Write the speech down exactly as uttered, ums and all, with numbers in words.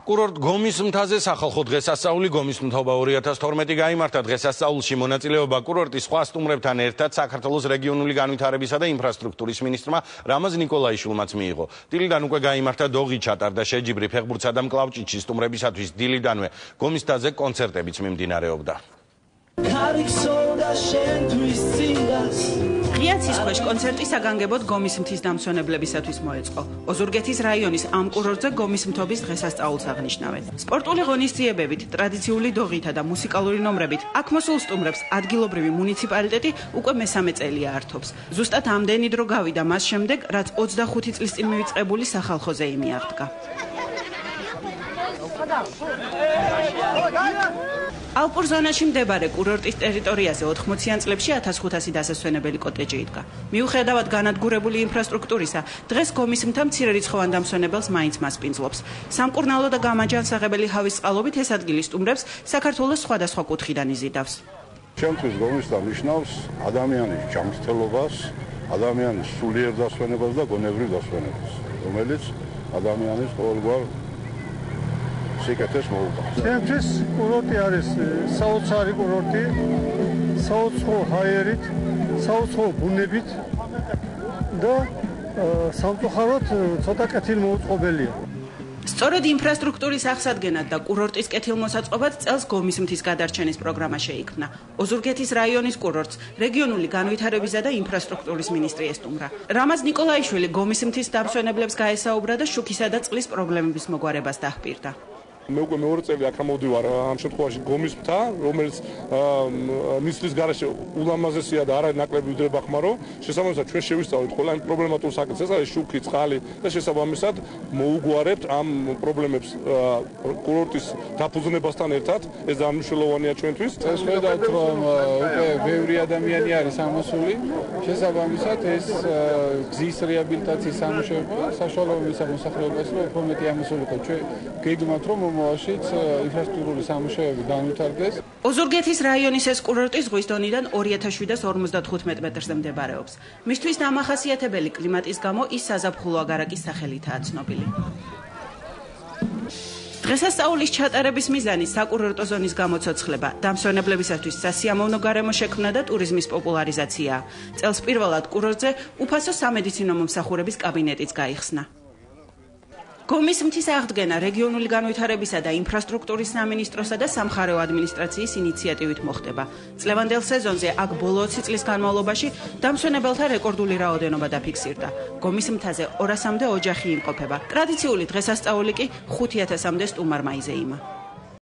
კურორტ გომის მთაზე სახალხო დღესასწაული გომის მთობა ორი ათას თორმეტი გაიმართა. დღესასწაულში მონაწილეობა კურორტის სხვა სტუმრებთან ერთად საქართველოს რეგიონული განვითარებისა და ინფრასტრუქტურის მინისტრმა რამაზ ნიკოლაიშვილმაც მიიღო. დილიდან უკვე გაიმართა დოღი ჩატარდა შეჯიბრი ფეხბურთსა და მკლავჭიდში სტუმრებისათვის დილიდანვე გომის მთაზე კონცერტებიც მიმდინარეობდა. ღიაცის ქვეშ კონცერტი საგანგებოდ გომის მთის დამსვენებლებისათვის მოეწყო. ოზურგეთის რაიონის ამ კურორტზე გომის მთობის დღესასწაულს აღნიშნავენ. სპორტული ღონისძიებებით, ტრადიციული დოღითა და მუსიკალური ნომრებით აქ მოსულ სტუმრებს ადგილობრივი მუნიციპალიტეტი უკვე მესამე წელია ართობს. ზუსტად ამდენი დრო გავიდა მას შემდეგ, რაც ოცდახუთი წლის წინ მივიწყებული სახალხო ზეიმი აღდგა. ალპურ ზონაში მდებარე კურორტის ტერიტორიაზე ოთხმოციან წლებში ათას ხუთასი დასასვენებელი კოტეჯი იდგა. მიუხედავად განადგურებული ინფრასტრუქტურისა, დღეს გომის მთა მცირერიცხოვან დამსვენებელს მაინც მასპინძლობს. სამკურნალო და გამაჯანსაღებელი ჰავის წყალობით ეს ადგილი სტუმრებს საქართველოს სხვადასხვა კუთხიდან იზიდავს. ჩემთვის გომის მთა ნიშნავს ადამიანის ჯანმრთელობას, ადამიანის სულიერ დასვენებას და გონებრივ დასვენებას, რომელიც ადამიანის ყოველგვარ სიკეთეს მოუწევს. ჩემთვის კურორტი არის საოცარი კურორტი, საუცხო ჰაერით, საუცხო ბუნებით და სამწუხაროდ ცოტა კეთილმოუწყობელია. სწორედ ინფრასტრუქტურის აღსადგენად და კურორტის კეთილმოსაწყობად წელს გომის მთის გადარჩენის პროგრამა შეიქმნა. ოზურგეთის რაიონის კურორტს რეგიონული განვითარებისა და ინფრასტრუქტურის მინისტრი ესტუმრა. რამაზ ნიკოლაიშვილი გომის მთის დამსვენებლებს გაესაუბრა და შუქისა და წყლის პრობლემების მოგვარებას დაჰპირდა. მე უკვე მეორე წელი აქ მოვდივარ ამ შემთხვევაში გომის მთა, რომელიც ნისლის გარეშე ულამაზესია და არა ნაკლები უდრება ხმარო. შესაბამისად ჩვენ შევისწავლეთ ყველა იმ პრობლემატურ საკითხს, ეს არის შუქი, წყალი და შესაბამისად მოუგვარებთ ამ პრობლემებს კურორტის დაფუძნებასთან ერთად. ეს მნიშვნელოვანია ჩვენთვის. ეს ხედავთ რომ უკვე ბევრი ადამიანი არის ამოსული. შესაბამისად ეს გზის რეაბილიტაციის სამუშაოები საშუალო მოსახლეობას უფრო მეტი ამოსულიყო. ჩვენ გეგმავთ რომ მოაშიც ინფრასტრუქტურული სამუშაოები განვითარდეს. ოზურგეთის რაიონის ეს კურორტი ზღვის დონიდან ორი ათას შვიდას ორმოცდათხუთმეტ მეტრზე მდებარეობს. მისთვის დამახასიათებელი კლიმატის გამო ის საზაფხულო აგარაკის სახელითაა ცნობილი. დღესასწაულის ჩატარების მიზანი საკურორტო ზონის გამოცოცხლება, დამსვენებლებისათვის სასიამოვნო გარემო შექმნა და ტურიზმის პოპულარიზაციაა. წელს პირველად კურორტზე უფასო სამედიცინო მომსახურების კაბინეტიც გაიხსნა. გომის მთის აღდგენა რეგიონული განვითარებისა და ინფრასტრუქტურის სამინისტროსა და სამხარეო ადმინისტრაციის ინიციატივით მოხდება. წლევანდელ სეზონზე აქ ბოლო ოცი წლის განმავლობაში დამსვენებელთა რეკორდული რაოდენობა დაფიქსირდა. გომის მთაზე ორასამდე ოჯახი იმყოფება. ტრადიციული დღესასწაული კი ხუთი ათასამდე სტუმარმა იზეიმა.